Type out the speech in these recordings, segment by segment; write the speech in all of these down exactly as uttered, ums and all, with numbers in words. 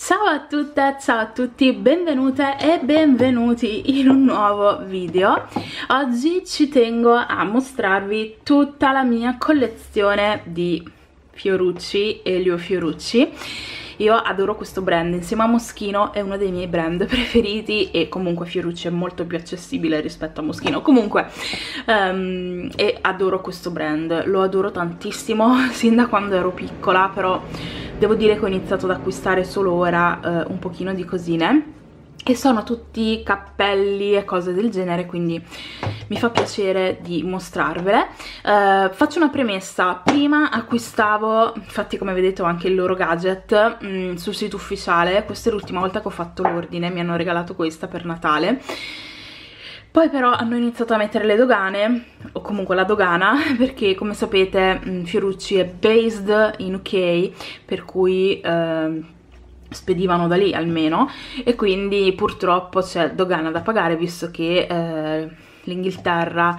Ciao a tutte, ciao a tutti, benvenute e benvenuti in un nuovo video. Oggi ci tengo a mostrarvi tutta la mia collezione di Fiorucci, Elio Fiorucci. Io adoro questo brand, insieme a Moschino è uno dei miei brand preferiti e comunque Fiorucci è molto più accessibile rispetto a Moschino. Comunque, um, e adoro questo brand, lo adoro tantissimo sin da quando ero piccola, però devo dire che ho iniziato ad acquistare solo ora uh, un pochino di cosine. E sono tutti cappelli e cose del genere, quindi mi fa piacere di mostrarvele. Uh, faccio una premessa: prima acquistavo, infatti come vedete ho anche il loro gadget mh, sul sito ufficiale. Questa è l'ultima volta che ho fatto l'ordine, mi hanno regalato questa per Natale. Poi però hanno iniziato a mettere le dogane, o comunque la dogana, perché come sapete mh, Fiorucci è based in U K, per cui Uh, spedivano da lì almeno, e quindi purtroppo c'è dogana da pagare, visto che eh, l'Inghilterra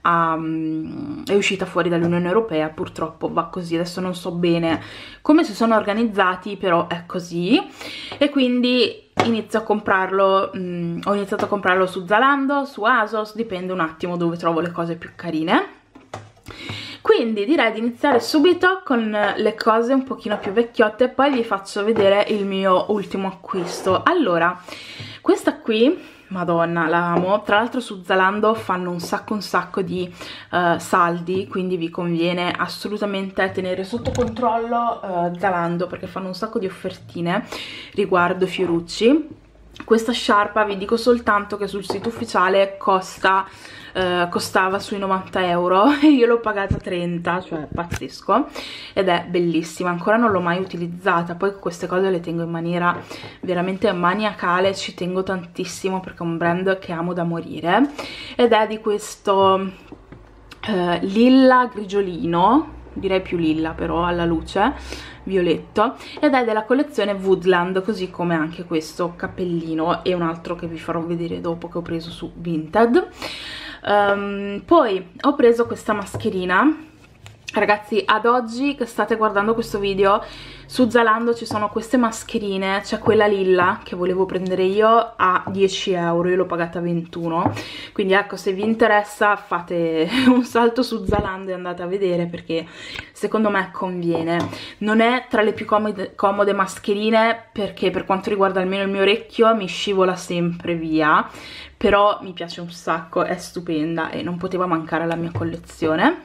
um, è uscita fuori dall'Unione Europea. Purtroppo va così, adesso non so bene come si sono organizzati, però è così, e quindi inizio a comprarlo, mh, ho iniziato a comprarlo su Zalando, su ASOS, dipende un attimo dove trovo le cose più carine. Quindi direi di iniziare subito con le cose un pochino più vecchiotte e poi vi faccio vedere il mio ultimo acquisto. Allora, questa qui, madonna, la amo. Tra l'altro su Zalando fanno un sacco un sacco di uh, saldi, quindi vi conviene assolutamente tenere sotto controllo uh, Zalando, perché fanno un sacco di offertine riguardo Fiorucci. Questa sciarpa vi dico soltanto che sul sito ufficiale costa Uh, costava sui novanta euro e io l'ho pagata trenta, cioè pazzesco, ed è bellissima. Ancora non l'ho mai utilizzata, poi queste cose le tengo in maniera veramente maniacale, ci tengo tantissimo perché è un brand che amo da morire, ed è di questo uh, lilla grigiolino, direi più lilla però alla luce, violetto, ed è della collezione Woodland, così come anche questo cappellino e un altro che vi farò vedere dopo, che ho preso su Vinted. Um, poi ho preso questa mascherina. Ragazzi, ad oggi che state guardando questo video, su Zalando ci sono queste mascherine, c'è quella lilla che volevo prendere io a dieci euro, io l'ho pagata a ventuno, quindi ecco, se vi interessa fate un salto su Zalando e andate a vedere, perché secondo me conviene. Non è tra le più comode, comode mascherine, perché per quanto riguarda almeno il mio orecchio mi scivola sempre via, però mi piace un sacco, è stupenda e non poteva mancare alla mia collezione.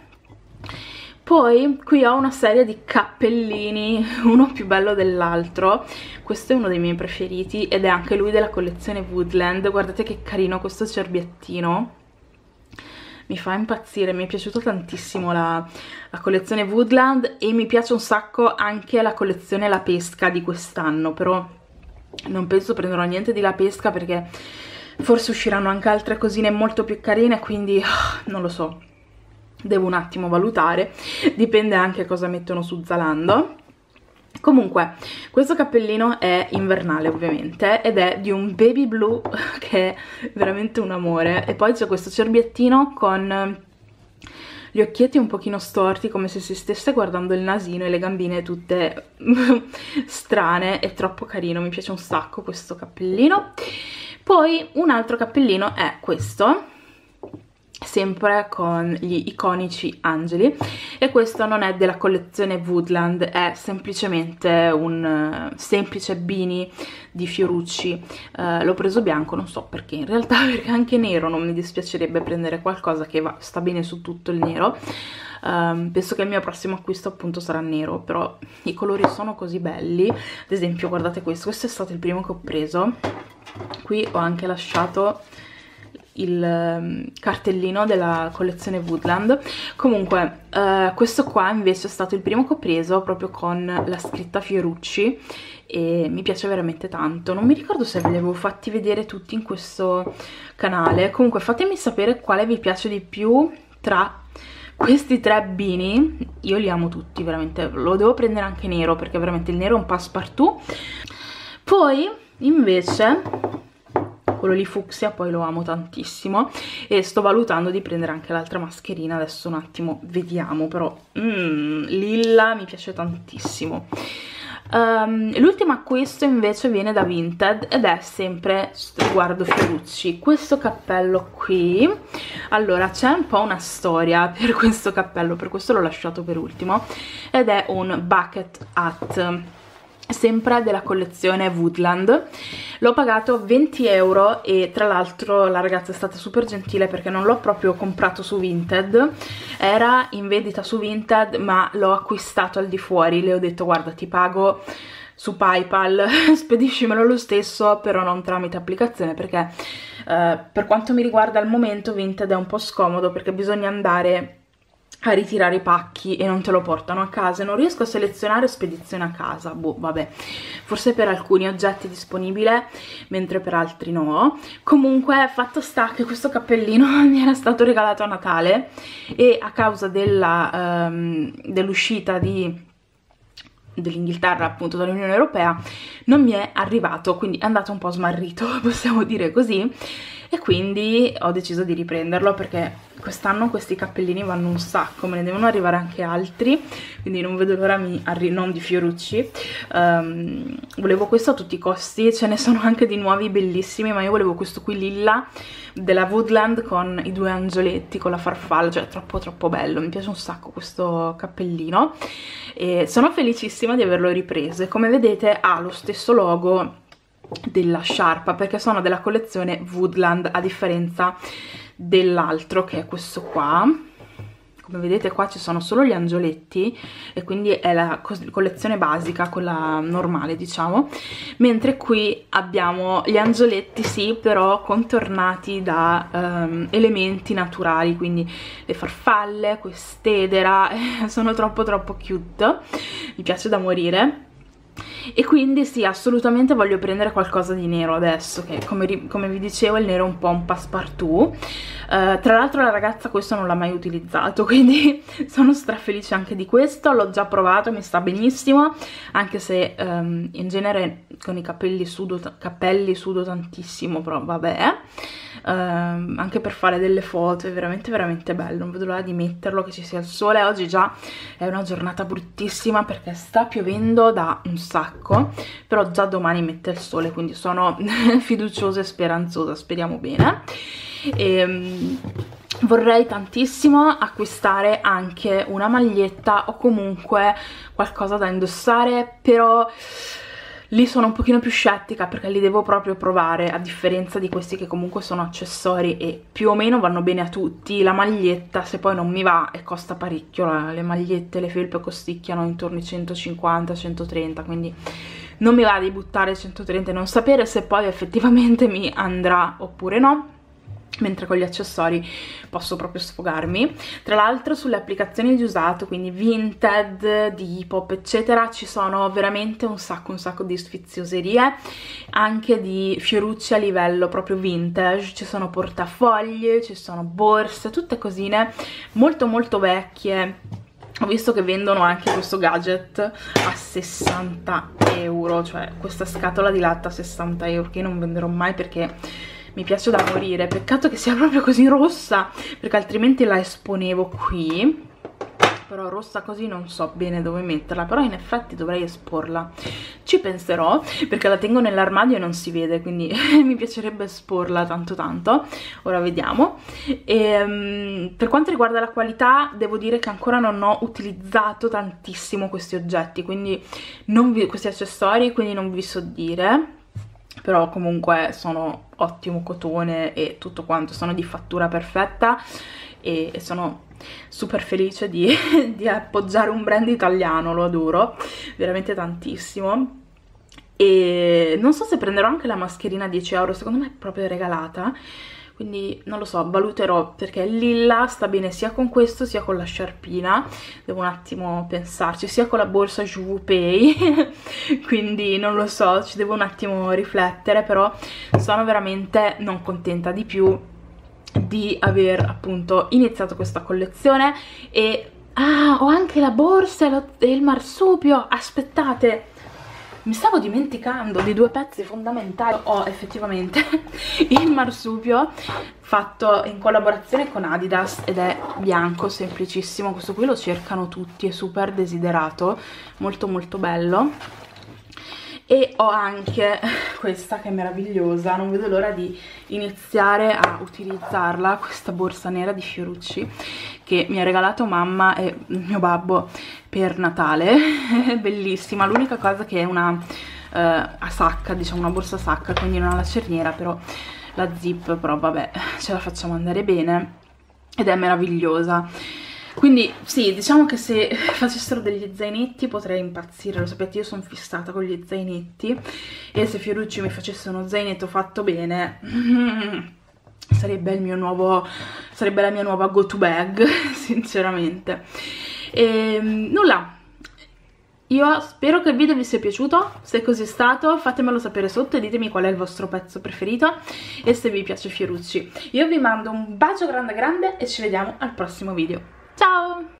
Poi qui ho una serie di cappellini, uno più bello dell'altro. Questo è uno dei miei preferiti ed è anche lui della collezione Woodland. Guardate che carino questo cerbiettino, mi fa impazzire, mi è piaciuta tantissimo la, la collezione Woodland, e mi piace un sacco anche la collezione La Pesca di quest'anno, però non penso prenderò niente di La Pesca perché forse usciranno anche altre cosine molto più carine, quindi oh, non lo so, devo un attimo valutare, dipende anche cosa mettono su Zalando. Comunque questo cappellino è invernale ovviamente, ed è di un baby blu che è veramente un amore, e poi c'è questo cerbiettino con gli occhietti un pochino storti, come se si stesse guardando il nasino, e le gambine tutte strane. È troppo carino, mi piace un sacco questo cappellino. Poi un altro cappellino è questo, sempre con gli iconici angeli, e questo non è della collezione Woodland, è semplicemente un uh, semplice beanie di Fiorucci. Uh, l'ho preso bianco, non so perché in realtà, perché anche nero non mi dispiacerebbe prendere qualcosa che va, sta bene su tutto il nero. Um, penso che il mio prossimo acquisto appunto sarà nero, però i colori sono così belli. Ad esempio guardate questo, questo è stato il primo che ho preso. Qui ho anche lasciato il um, cartellino della collezione Woodland. Comunque uh, questo qua invece è stato il primo che ho preso, proprio con la scritta Fiorucci, e mi piace veramente tanto. Non mi ricordo se ve li avevo fatti vedere tutti in questo canale. Comunque fatemi sapere quale vi piace di più tra questi tre beanie. Io li amo tutti veramente, lo devo prendere anche nero perché veramente il nero è un passepartout. Poi invece quello lì fucsia poi lo amo tantissimo, e sto valutando di prendere anche l'altra mascherina, adesso un attimo vediamo, però mm, lilla mi piace tantissimo. Um, l'ultimo acquisto invece viene da Vinted ed è sempre riguardo Fiorucci, questo cappello qui. Allora, c'è un po' una storia per questo cappello, per questo l'ho lasciato per ultimo, ed è un bucket hat, sempre della collezione Woodland. L'ho pagato venti euro e tra l'altro la ragazza è stata super gentile perché non l'ho proprio comprato su Vinted, era in vendita su Vinted ma l'ho acquistato al di fuori. Le ho detto guarda, ti pago su PayPal, spediscimelo lo stesso, però non tramite applicazione, perché eh, per quanto mi riguarda al momento Vinted è un po' scomodo perché bisogna andare a ritirare i pacchi e non te lo portano a casa, non riesco a selezionare spedizione a casa. Boh, vabbè, forse per alcuni oggetti è disponibile mentre per altri no. Comunque fatto sta che questo cappellino mi era stato regalato a Natale e a causa della um, dell'uscita di dell'Inghilterra, appunto, dall'Unione Europea, non mi è arrivato, quindi è andato un po' smarrito, possiamo dire così, e quindi ho deciso di riprenderlo perché quest'anno questi cappellini vanno un sacco, me ne devono arrivare anche altri, quindi non vedo l'ora, mi non di Fiorucci. Um, volevo questo a tutti i costi, ce ne sono anche di nuovi bellissimi, ma io volevo questo qui lilla della Woodland con i due angioletti, con la farfalla, cioè troppo troppo bello, mi piace un sacco questo cappellino e sono felicissima di averlo ripreso. E come vedete ha lo stesso logo della sciarpa perché sono della collezione Woodland, a differenza dell'altro che è questo qua. Come vedete qua ci sono solo gli angioletti e quindi è la collezione basica, quella normale diciamo, mentre qui abbiamo gli angioletti sì, però contornati da um, elementi naturali, quindi le farfalle, quest'edera, sono troppo troppo cute, mi piace da morire. E quindi sì, assolutamente voglio prendere qualcosa di nero adesso, che come, come vi dicevo il nero è un po' un passepartout. Uh, tra l'altro la ragazza questo non l'ha mai utilizzato, quindi sono strafelice anche di questo, l'ho già provato, mi sta benissimo, anche se um, in genere con i capelli sudo, capelli sudo tantissimo, però vabbè. Uh, anche per fare delle foto è veramente veramente bello, non vedo l'ora di metterlo, che ci sia il sole. Oggi già è una giornata bruttissima perché sta piovendo da un sacco, però già domani mette il sole, quindi sono fiduciosa e speranzosa, speriamo bene. E, um, vorrei tantissimo acquistare anche una maglietta o comunque qualcosa da indossare, però lì sono un pochino più scettica perché li devo proprio provare, a differenza di questi che comunque sono accessori e più o meno vanno bene a tutti. La maglietta, se poi non mi va, e costa parecchio, le magliette, le felpe costicchiano intorno ai centocinquanta centotrenta, quindi non mi va di buttare centotrenta e non sapere se poi effettivamente mi andrà oppure no. Mentre con gli accessori posso proprio sfogarmi. Tra l'altro sulle applicazioni di usato, quindi Vinted, Depop eccetera, ci sono veramente un sacco un sacco di sfizioserie, anche di Fiorucci a livello proprio vintage. Ci sono portafogli, ci sono borse, tutte cosine molto molto vecchie. Ho visto che vendono anche questo gadget a sessanta euro, cioè questa scatola di latte a sessanta euro, che io non venderò mai perché mi piace da morire. Peccato che sia proprio così rossa, perché altrimenti la esponevo qui, però rossa così non so bene dove metterla, però in effetti dovrei esporla, ci penserò perché la tengo nell'armadio e non si vede, quindi mi piacerebbe esporla tanto tanto. Ora vediamo. E, um, per quanto riguarda la qualità devo dire che ancora non ho utilizzato tantissimo questi oggetti, quindi non vi, questi accessori, quindi non vi so dire, però comunque sono ottimo cotone e tutto quanto, sono di fattura perfetta e, e sono super felice di, di appoggiare un brand italiano, lo adoro veramente tantissimo. E non so se prenderò anche la mascherina a dieci euro, secondo me è proprio regalata, quindi non lo so, valuterò, perché il lilla sta bene sia con questo sia con la sciarpina, devo un attimo pensarci, sia con la borsa JuVuPay quindi non lo so, ci devo un attimo riflettere, però sono veramente non contenta di più di aver appunto iniziato questa collezione. E ah, ho anche la borsa e, lo, e il marsupio, aspettate, mi stavo dimenticando di due pezzi fondamentali. Ho effettivamente il marsupio fatto in collaborazione con Adidas ed è bianco, semplicissimo, questo qui lo cercano tutti, è super desiderato, molto molto bello. E ho anche questa che è meravigliosa, non vedo l'ora di iniziare a utilizzarla, questa borsa nera di Fiorucci che mi ha regalato mamma e il mio babbo per Natale. È bellissima, l'unica cosa che è una uh, a sacca, diciamo una borsa a sacca, quindi non ha la cerniera, però la zip, però vabbè, ce la facciamo andare bene ed è meravigliosa. Quindi sì, diciamo che se facessero degli zainetti potrei impazzire, lo sapete, io sono fissata con gli zainetti, e se Fiorucci mi facesse uno zainetto fatto bene sarebbe il mio nuovo, sarebbe la mia nuova go to bag, sinceramente. E nulla, io spero che il video vi sia piaciuto. Se così è stato fatemelo sapere sotto e ditemi qual è il vostro pezzo preferito e se vi piace Fiorucci. Io vi mando un bacio grande grande e ci vediamo al prossimo video. Ciao!